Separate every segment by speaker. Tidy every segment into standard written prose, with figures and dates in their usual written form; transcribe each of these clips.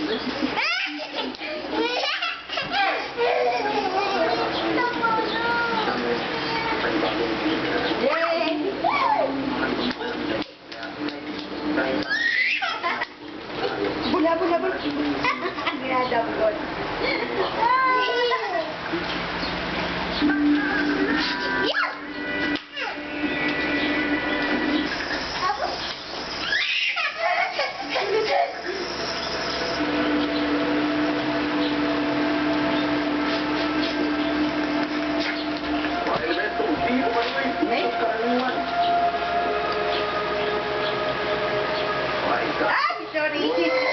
Speaker 1: Bula, bula, bula. Ginadabot. Sorry.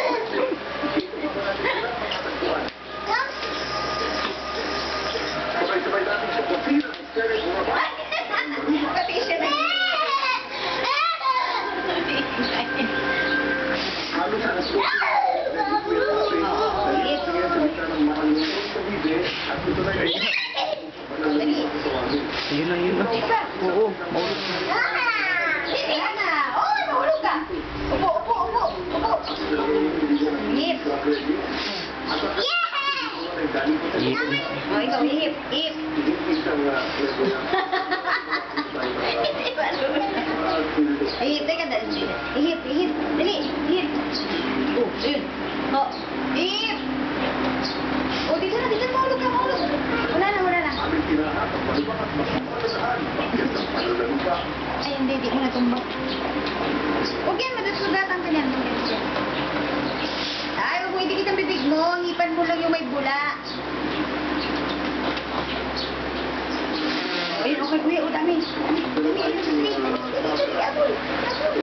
Speaker 1: Pati siya na.
Speaker 2: Yun na, yun na. Oo, mahulog na.
Speaker 1: Ayan na. Oo, mahulog ka. Upo, upo, upo. Upo. Hip.
Speaker 2: Hip.
Speaker 1: Oh, ikaw, hip. Hip. Hip, teka, dali. Hip, hip. Dali, hip. Oh, yun. Oh, hip. Oh, dito na, dito. Mahulog ka, mahulog. Wala na, wala na. Ay, hindi, di mo natumba. Huwag yan, madasugatan ka niyan. Ay, huwag mo idikit ang bibig mo. Ngipan mo lang yung may bula. Ayun, okay, kuya. O, dami. Dami, dami. Dali, dali, dali. Aboy, aboy.